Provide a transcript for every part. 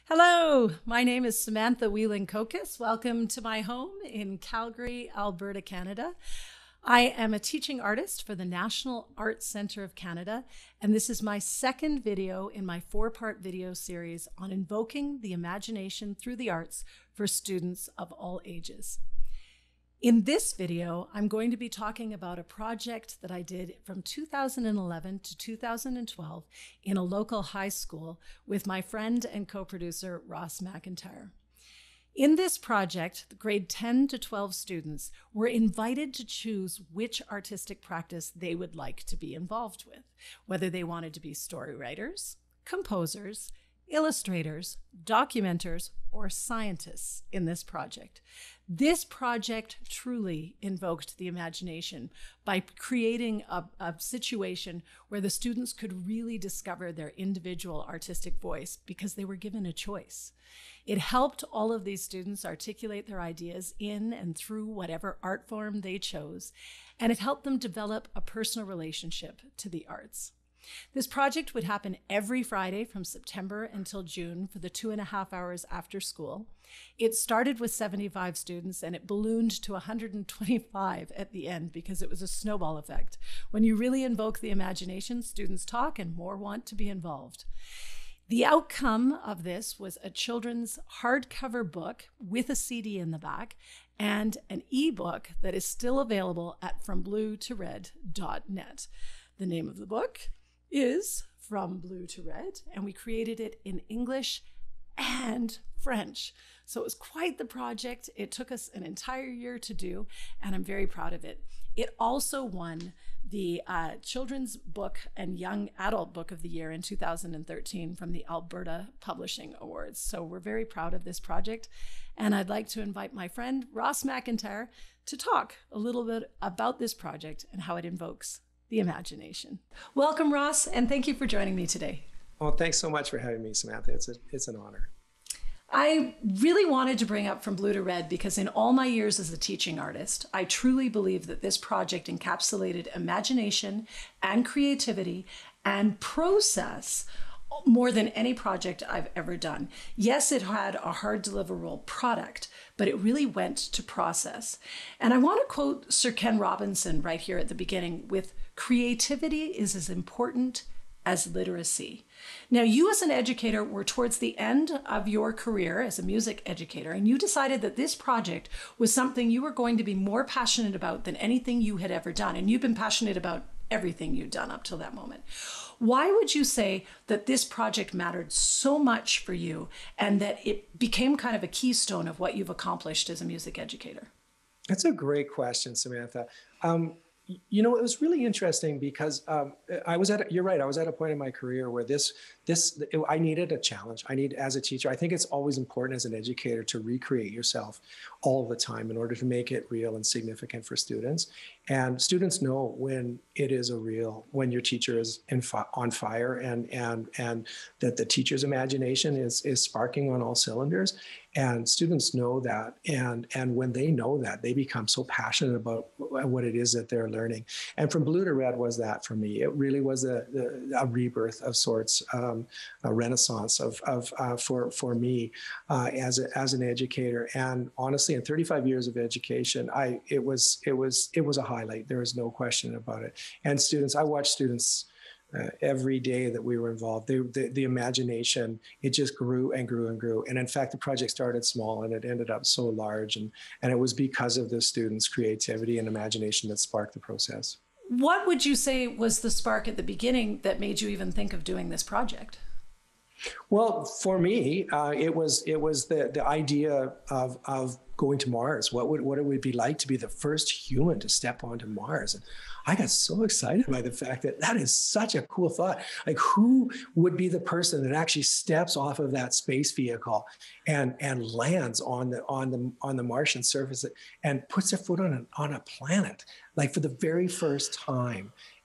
Hello, my name is Samantha Whelan-Kokis. Welcome to my home in Calgary, Alberta, Canada. I am a teaching artist for the National Arts Centre of Canada, and this is my second video in my four-part video series on invoking the imagination through the arts for students of all ages. In this video, I'm going to be talking about a project that I did from 2011 to 2012 in a local high school with my friend and co-producer, Ross McIntyre. In this project, the grade 10 to 12 students were invited to choose which artistic practice they would like to be involved with, whether they wanted to be story writers, composers, illustrators, documenters, or scientists in this project. This project truly invoked the imagination by creating a situation where the students could really discover their individual artistic voice because they were given a choice. It helped all of these students articulate their ideas in and through whatever art form they chose, and it helped them develop a personal relationship to the arts. This project would happen every Friday from September until June for the 2.5 hours after school. It started with 75 students and it ballooned to 125 at the end because it was a snowball effect. When you really invoke the imagination, students talk and more want to be involved. The outcome of this was a children's hardcover book with a CD in the back and an ebook that is still available at FromBlueToRed.net. The name of the book is From Blue to Red, and we created it in English and French. So it was quite the project. It took us an entire year to do, and I'm very proud of it. It also won the Children's Book and Young Adult Book of the Year in 2013 from the Alberta Publishing Awards. So we're very proud of this project, and I'd like to invite my friend Ross McIntyre to talk a little bit about this project and how it invokes the imagination. Welcome, Ross, and thank you for joining me today. Well, thanks so much for having me, Samantha. It's an honor. I really wanted to bring up From Blue to Red because in all my years as a teaching artist, I truly believe that this project encapsulated imagination and creativity and process more than any project I've ever done. Yes, it had a hard deliverable product, but it really went to process. And I want to quote Sir Ken Robinson right here at the beginning with, "Creativity is as important as literacy." Now, you as an educator were towards the end of your career as a music educator, and you decided that this project was something you were going to be more passionate about than anything you had ever done. And you've been passionate about everything you've done up till that moment. Why would you say that this project mattered so much for you and that it became kind of a keystone of what you've accomplished as a music educator? That's a great question, Samantha. You know, it was really interesting because you're right, I was at a point in my career where I needed a challenge. As a teacher, I think it's always important as an educator to recreate yourself all the time in order to make it real and significant for students. And students know when it is when your teacher is on fire and that the teacher's imagination is sparking on all cylinders. And students know that. And when they know that, they become so passionate about what it is that they're learning. And From Blue to Red was that for me. It really was a rebirth of sorts, a renaissance for me as an educator. And honestly, in 35 years of education, it was a highlight. There is no question about it. And I watched students every day that we were involved. The imagination, it just grew and grew and grew. And in fact, the project started small and it ended up so large. And it was because of the students' creativity and imagination that sparked the process. What would you say was the spark at the beginning that made you even think of doing this project? Well, for me, it was the idea of going to Mars. What it would be like to be the first human to step onto Mars. And I got so excited by the fact that is such a cool thought. Like, who would be the person that actually steps off of that space vehicle and lands on the Martian surface and puts their foot on a planet, like for the very first time?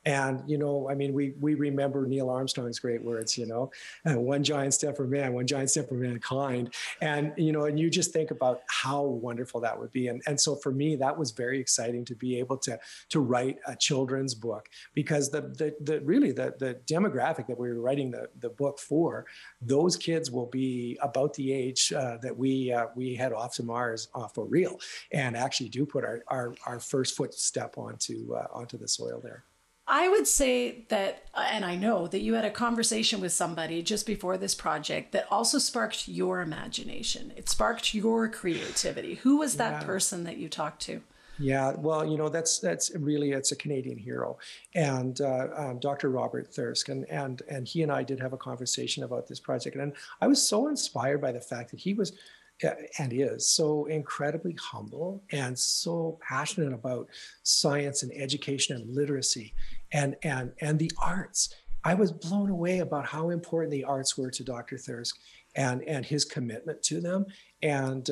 And, you know, I mean, we remember Neil Armstrong's great words, you know, one giant step for man, one giant step for mankind. And, you know, and you just think about how wonderful that would be. And so for me, that was very exciting to be able to write a children's book, because the really the demographic that we were writing the book for, those kids will be about the age that we head off to Mars for real, and actually do put our first footstep onto the soil there. I would say that, and I know that you had a conversation with somebody just before this project that also sparked your imagination. It sparked your creativity. Who was that person that you talked to? Yeah, well, you know, that's really, it's a Canadian hero, and Dr. Robert Thirsk, and he and I did have a conversation about this project, and I was so inspired by the fact that he was and is so incredibly humble and so passionate about science and education and literacy and the arts. I was blown away about how important the arts were to Dr. Thirsk and his commitment to them. And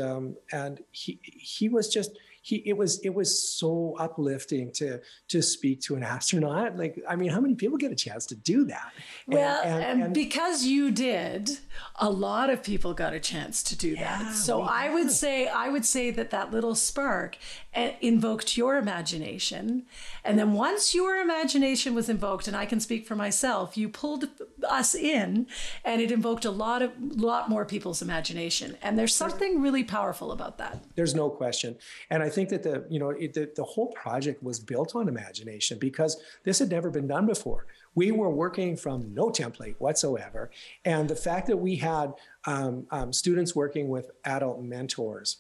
he was just, it was so uplifting to speak to an astronaut. Like, I mean, how many people get a chance to do that? Well, and because you did, a lot of people got a chance to do that. So I would say that little spark invoked your imagination. And then once your imagination was invoked, and I can speak for myself, you pulled us in, and it invoked a lot more people's imagination. And there's something really powerful about that. There's no question. And I think that the whole project was built on imagination, because this had never been done before. We were working from no template whatsoever. And the fact that we had students working with adult mentors.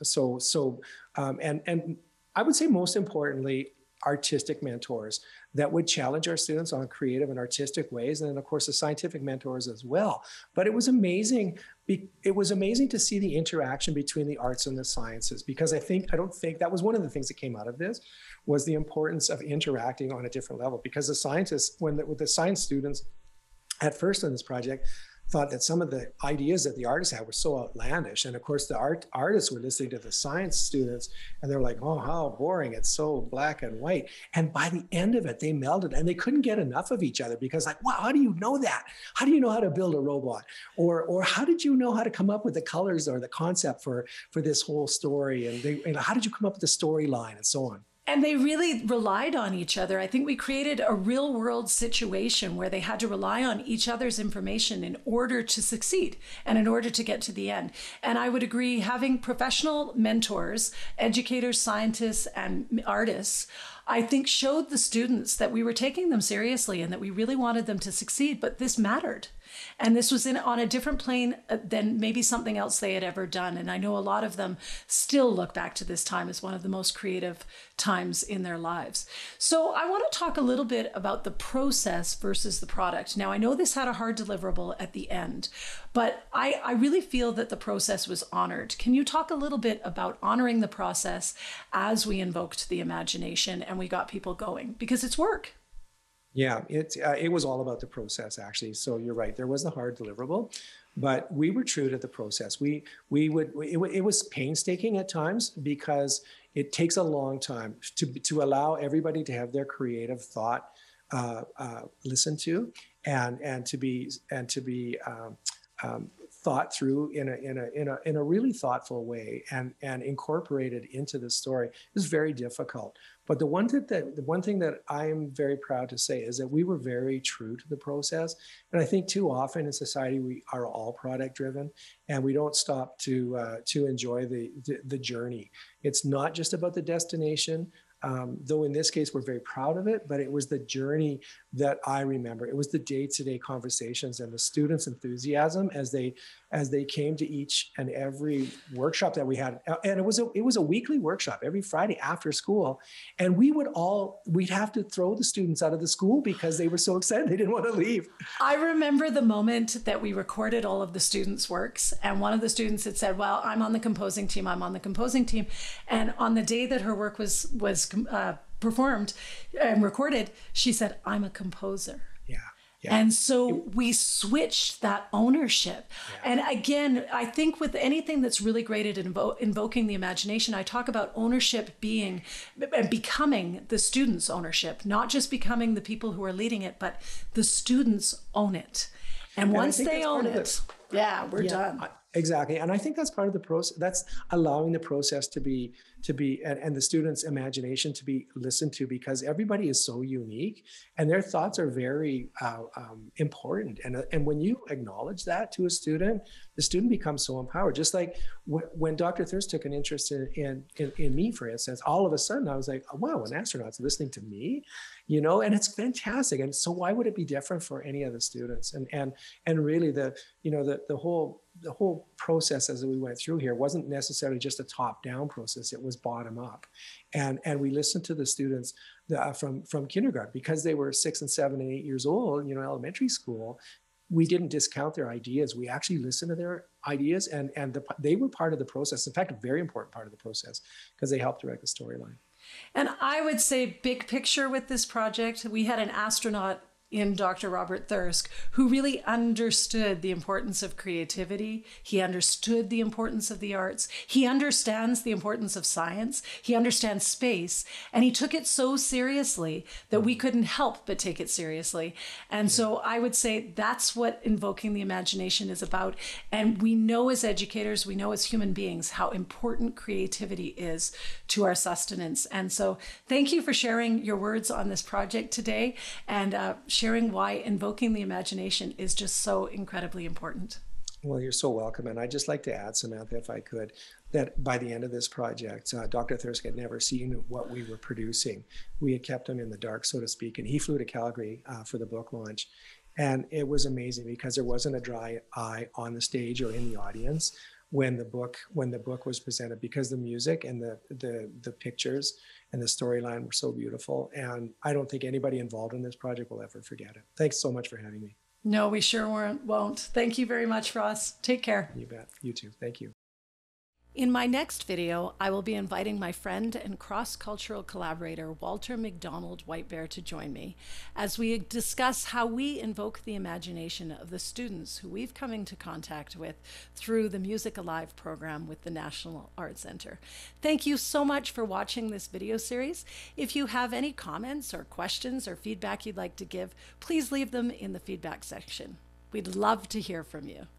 And I would say most importantly, artistic mentors that would challenge our students on creative and artistic ways. And then of course the scientific mentors as well. But it was amazing. It was amazing to see the interaction between the arts and the sciences, because I don't think that was one of the things that came out of this, was the importance of interacting on a different level. Because the scientists, with the science students at first in this project, thought that some of the ideas that the artists had were so outlandish. And of course, the artists were listening to the science students, and they're like, oh, how boring. It's so black and white. And by the end of it, they melded, and they couldn't get enough of each other, because like, wow, how do you know that? How do you know how to build a robot? Or how did you know how to come up with the colors or the concept for this whole story? And how did you come up with the storyline and so on? And they really relied on each other. I think we created a real world situation where they had to rely on each other's information in order to succeed and in order to get to the end. And I would agree, having professional mentors, educators, scientists, and artists, I think showed the students that we were taking them seriously and that we really wanted them to succeed, but this mattered. And this was on a different plane than maybe something else they had ever done. And I know a lot of them still look back to this time as one of the most creative times in their lives. So I want to talk a little bit about the process versus the product. Now, I know this had a hard deliverable at the end, but I really feel that the process was honored. Can you talk a little bit about honoring the process as we invoked the imagination and we got people going? Because it's work. Yeah, it was all about the process, actually. So you're right. There was a hard deliverable, but we were true to the process. It was painstaking at times, because it takes a long time to allow everybody to have their creative thought listened to and to be thought through in a really thoughtful way and incorporated into the story. It was very difficult. But the one thing that I'm very proud to say is that we were very true to the process. And I think too often in society, we are all product driven, and we don't stop to enjoy the journey. It's not just about the destination. Though in this case, we're very proud of it, but it was the journey that I remember. It was the day-to-day conversations and the students' enthusiasm as they came to each and every workshop that we had. And it was a weekly workshop every Friday after school. And we'd have to throw the students out of the school because they were so excited they didn't want to leave. I remember the moment that we recorded all of the students' works, and one of the students had said, well, I'm on the composing team. And on the day that her work was performed and recorded, she said, I'm a composer. Yeah. Yeah. And so we switched that ownership. Yeah. And again, I think with anything that's really great at invoking the imagination, I talk about ownership being and becoming the students' ownership, not just becoming the people who are leading it, but the students own it. And once they own it, we're done. Exactly. And I think that's part of the process. That's allowing the process to be, and the students' imagination to be listened to, because everybody is so unique and their thoughts are very important. And when you acknowledge that to a student, the student becomes so empowered. Just like when Dr. Thirsk took an interest in me, for instance, all of a sudden I was like, oh, wow, an astronaut's listening to me, you know, and it's fantastic. And so why would it be different for any of the students? And really the whole process as we went through here wasn't necessarily just a top-down process. It was bottom-up, and we listened to the students from kindergarten, because they were 6 and 7 and 8 years old, you know, elementary school. We didn't discount their ideas. We actually listened to their ideas, and they were part of the process. In fact, a very important part of the process, because they helped direct the storyline. And I would say, big picture with this project, we had an astronaut in Dr. Robert Thirsk, who really understood the importance of creativity. He understood the importance of the arts. He understands the importance of science. He understands space. And he took it so seriously that we couldn't help but take it seriously. And so I would say that's what invoking the imagination is about. And we know as educators, we know as human beings, how important creativity is to our sustenance. And so thank you for sharing your words on this project today, and sharing why invoking the imagination is just so incredibly important. Well, you're so welcome. And I'd just like to add, Samantha, if I could, that by the end of this project, Dr. Thirsk had never seen what we were producing. We had kept him in the dark, so to speak, and he flew to Calgary for the book launch. And it was amazing, because there wasn't a dry eye on the stage or in the audience when the book was presented, because the music and the pictures and the storyline were so beautiful. And I don't think anybody involved in this project will ever forget it. Thanks so much for having me. No, we sure won't. Thank you very much, Ross. Take care. You bet. You too. Thank you. In my next video, I will be inviting my friend and cross-cultural collaborator, Walter McDonald White Bear, to join me as we discuss how we invoke the imagination of the students who we've come into contact with through the Music Alive program with the National Arts Centre. Thank you so much for watching this video series. If you have any comments or questions or feedback you'd like to give, please leave them in the feedback section. We'd love to hear from you.